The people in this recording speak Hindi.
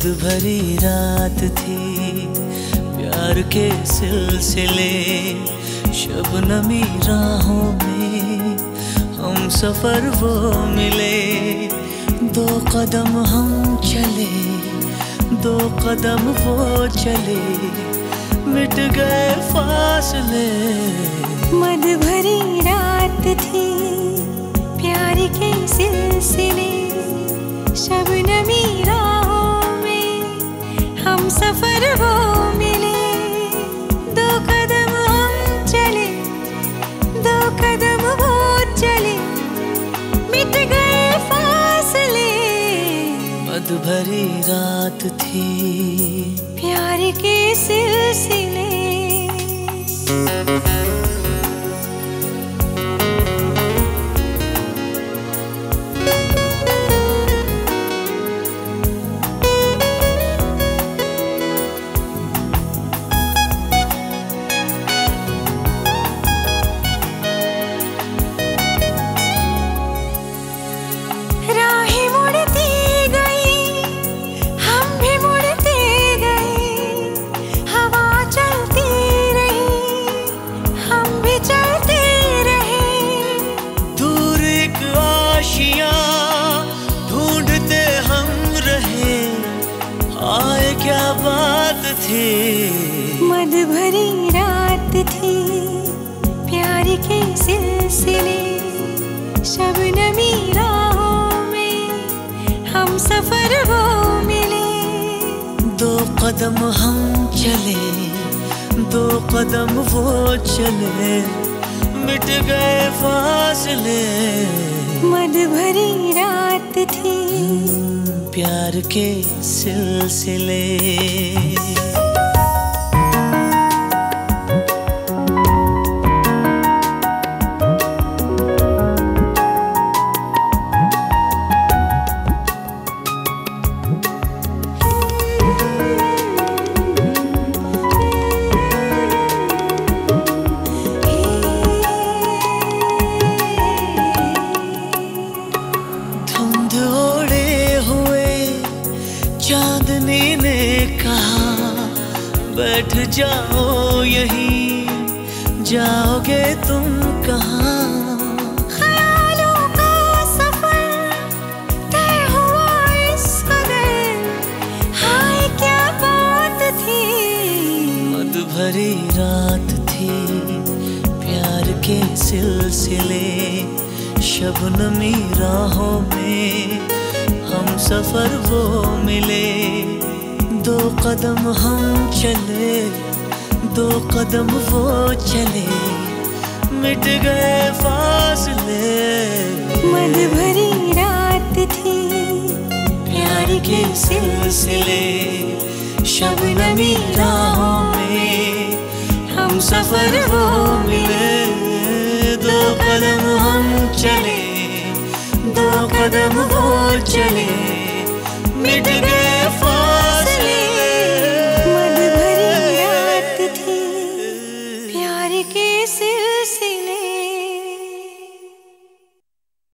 मद भरी रात थी, प्यार के सिलसिले शबनमी राहों में हम सफर वो मिले। दो कदम हम चले, दो कदम वो चले, मिट गए फासले। मद भरी रात थी, प्यार के सिलसिले शबनमी राहों में हम सफर वो मिले। दो कदम हम चले, दो कदम वो चले, मिट गए फासले। मद भरी रात थी, प्यार के सिलसिले। ढूंढते हम रहे, आए क्या बात थी। मद भरी रात थी, प्यार के सिलसिले शबनमी राहों में हम सफर वो मिले। दो कदम हम चले, दो कदम वो चले, मिट गए फासले। मद भरी रात थी, प्यार के सिलसिले। चांदनी ने कहा बैठ जाओ यहीं, जाओगे तुम कहाँ। ख्यालों का सफर तय हुआ इस कदर, हाय क्या बात थी। मद भरी रात थी, प्यार के सिलसिले शबनमी राहों में हम सफर वो मिले। दो कदम हम चले, दो कदम वो चले, मिट गए फासले। मद भरी रात थी, प्यार के सिलसिले शबनमी राहों में हम सफर वो मिले। दो कदम हम चले, दो कदम वो चले, मिट गए